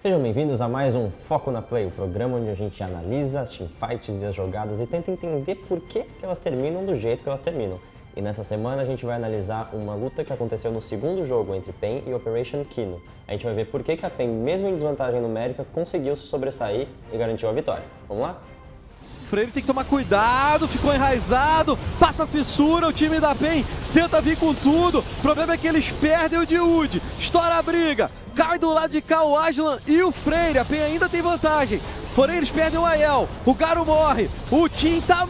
Sejam bem-vindos a mais um Foco na Play, o programa onde a gente analisa as teamfights e as jogadas e tenta entender por que elas terminam do jeito que elas terminam. E nessa semana a gente vai analisar uma luta que aconteceu no segundo jogo entre PEN e Operation Kino. A gente vai ver por que a PEN, mesmo em desvantagem numérica, conseguiu se sobressair e garantiu a vitória. Vamos lá? Freire tem que tomar cuidado, ficou enraizado, passa a fissura, o time da PEN tenta vir com tudo, o problema é que eles perdem o Diud, estoura a briga, cai do lado de cá o Aslan e o Freire, a PEN ainda tem vantagem, porém eles perdem o Aiel, o Garo morre, o Team tá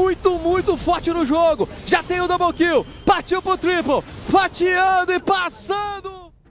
muito forte no jogo, já tem o double kill, partiu pro triple, fatiando e passando!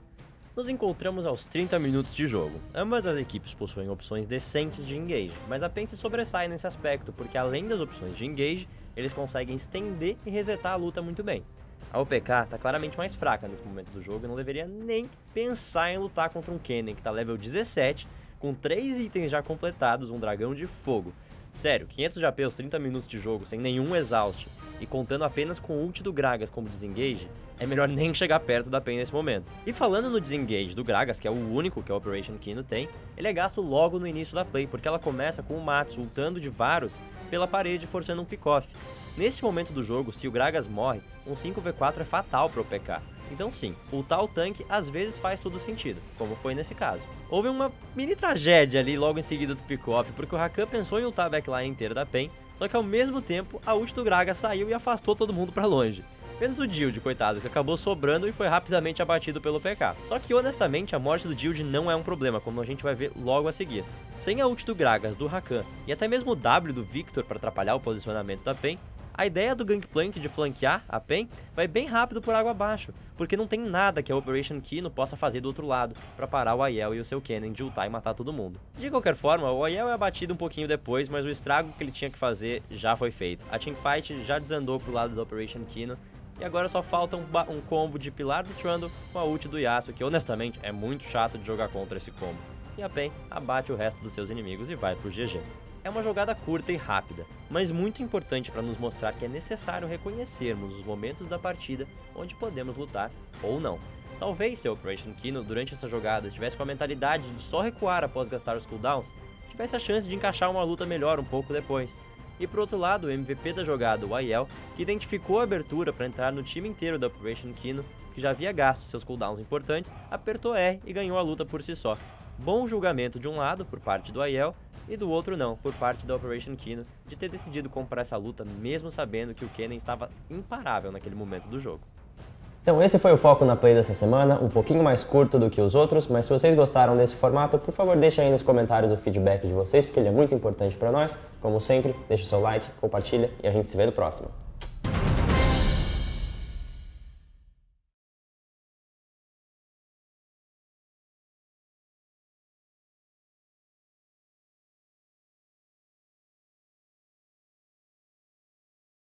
Nos encontramos aos 30 minutos de jogo. Ambas as equipes possuem opções decentes de engage, mas a PEN se sobressai nesse aspecto, porque além das opções de engage, eles conseguem estender e resetar a luta muito bem. A OPK está claramente mais fraca nesse momento do jogo e não deveria nem pensar em lutar contra um Kennen que está level 17, com 3 itens já completados, um dragão de fogo. Sério, 500 de AP aos 30 minutos de jogo sem nenhum exaust e contando apenas com o ult do Gragas como desengage, é melhor nem chegar perto da PEN nesse momento. E falando no desengage do Gragas, que é o único que a Operation Kino tem, ele é gasto logo no início da play, porque ela começa com o Mats ultando de Varus pela parede forçando um pick-off. Nesse momento do jogo, se o Gragas morre, um 5v4 é fatal para o PK. Então sim, ultar o tanque às vezes faz todo sentido, como foi nesse caso. Houve uma mini tragédia ali logo em seguida do pick-off, porque o Rakan pensou em ultar a backline inteira da PEN, só que ao mesmo tempo a ult do Gragas saiu e afastou todo mundo pra longe. Menos o Dild, coitado, que acabou sobrando e foi rapidamente abatido pelo PK. Só que honestamente a morte do Dild não é um problema, como a gente vai ver logo a seguir. Sem a ult do Gragas, do Rakan e até mesmo o W do Victor para atrapalhar o posicionamento da PEN, a ideia do Gangplank de flanquear a PEN vai bem rápido por água abaixo, porque não tem nada que a Operation Kino possa fazer do outro lado para parar o Aiel e o seu Kennen de ultar e matar todo mundo. De qualquer forma, o Aiel é abatido um pouquinho depois, mas o estrago que ele tinha que fazer já foi feito. A teamfight já desandou pro lado da Operation Kino e agora só falta um combo de Pilar do Trundle com a ult do Yasuo, que honestamente é muito chato de jogar contra esse combo. E a PEN abate o resto dos seus inimigos e vai pro GG. É uma jogada curta e rápida, mas muito importante para nos mostrar que é necessário reconhecermos os momentos da partida onde podemos lutar ou não. Talvez se a Operation Kino durante essa jogada estivesse com a mentalidade de só recuar após gastar os cooldowns, tivesse a chance de encaixar uma luta melhor um pouco depois. E por outro lado, o MVP da jogada, o Aiel, que identificou a abertura para entrar no time inteiro da Operation Kino, que já havia gasto seus cooldowns importantes, apertou R e ganhou a luta por si só. Bom julgamento de um lado, por parte do Aiel, e do outro não, por parte da Operation Kino, de ter decidido comprar essa luta mesmo sabendo que o Kennen estava imparável naquele momento do jogo. Então esse foi o Foco na Play dessa semana, um pouquinho mais curto do que os outros, mas se vocês gostaram desse formato, por favor deixem aí nos comentários o feedback de vocês, porque ele é muito importante para nós. Como sempre, deixa o seu like, compartilha e a gente se vê no próximo.